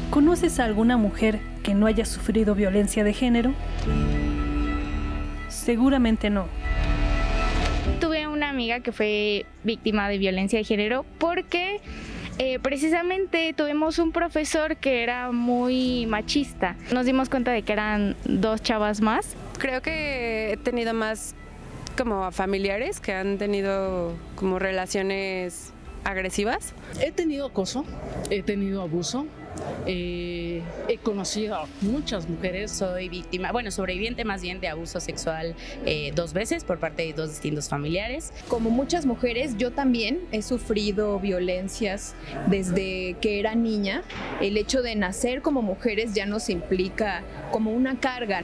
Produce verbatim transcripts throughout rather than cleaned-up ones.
¿Conoces a alguna mujer que no haya sufrido violencia de género? Seguramente no. Tuve una amiga que fue víctima de violencia de género porque eh, precisamente tuvimos un profesor que era muy machista. Nos dimos cuenta de que eran dos chavas más. Creo que he tenido más como a familiares que han tenido como relaciones agresivas. He tenido acoso, he tenido abuso. Eh, he conocido a muchas mujeres. Soy víctima, bueno, sobreviviente más bien de abuso sexual eh, dos veces por parte de dos distintos familiares. Como muchas mujeres, yo también he sufrido violencias desde que era niña. El hecho de nacer como mujeres ya nos implica como una carga.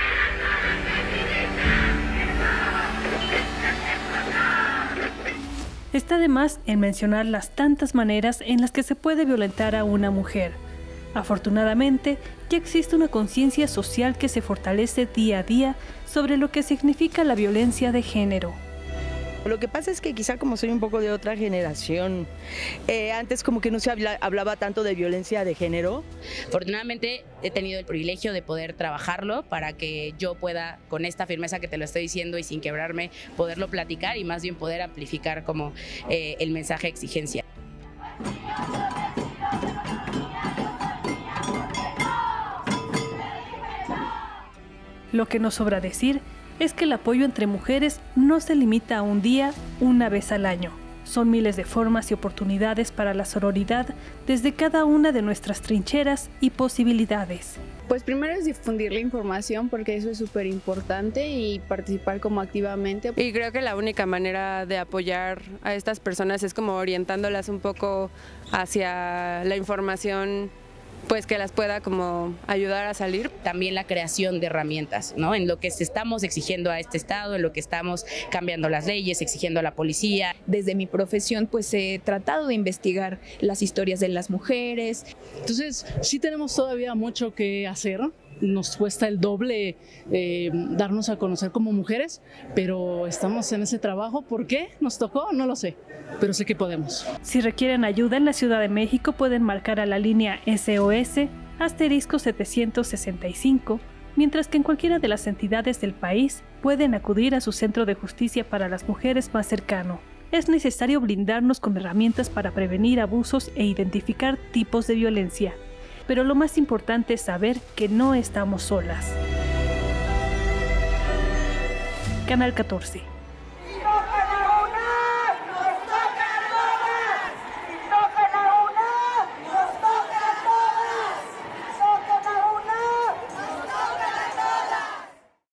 Está de más en mencionar las tantas maneras en las que se puede violentar a una mujer. Afortunadamente, ya existe una conciencia social que se fortalece día a día sobre lo que significa la violencia de género. Lo que pasa es que quizá como soy un poco de otra generación, eh, antes como que no se habla, hablaba tanto de violencia de género. Afortunadamente he tenido el privilegio de poder trabajarlo para que yo pueda, con esta firmeza que te lo estoy diciendo y sin quebrarme, poderlo platicar y más bien poder amplificar como eh, el mensaje de exigencia. Lo que nos sobra decir es que el apoyo entre mujeres no se limita a un día, una vez al año. Son miles de formas y oportunidades para la sororidad desde cada una de nuestras trincheras y posibilidades. Pues primero es difundir la información porque eso es súper importante y participar como activamente. Y creo que la única manera de apoyar a estas personas es como orientándolas un poco hacia la información, pues que las pueda como ayudar a salir. También la creación de herramientas, ¿no? En lo que estamos exigiendo a este Estado, en lo que estamos cambiando las leyes, exigiendo a la policía. Desde mi profesión pues he tratado de investigar las historias de las mujeres. Entonces sí tenemos todavía mucho que hacer. Nos cuesta el doble eh, darnos a conocer como mujeres, pero estamos en ese trabajo. ¿Por qué nos tocó? No lo sé, pero sé que podemos. Si requieren ayuda en la Ciudad de México pueden marcar a la línea S O S asterisco setecientos sesenta y cinco, mientras que en cualquiera de las entidades del país pueden acudir a su centro de justicia para las mujeres más cercano. Es necesario blindarnos con herramientas para prevenir abusos e identificar tipos de violencia. Pero lo más importante es saber que no estamos solas. Canal catorce.